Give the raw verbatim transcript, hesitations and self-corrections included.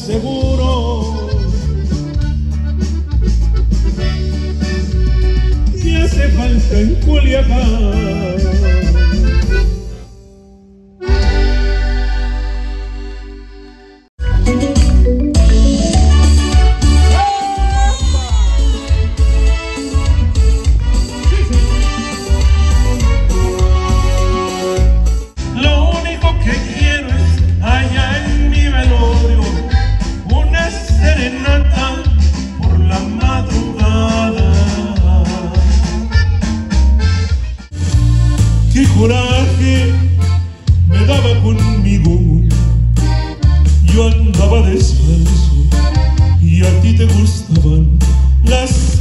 seguro. ¿Qué hace falta en Culiacán? Por la madrugada. Qué coraje me daba conmigo. Yo andaba descalzo y a ti te gustaban las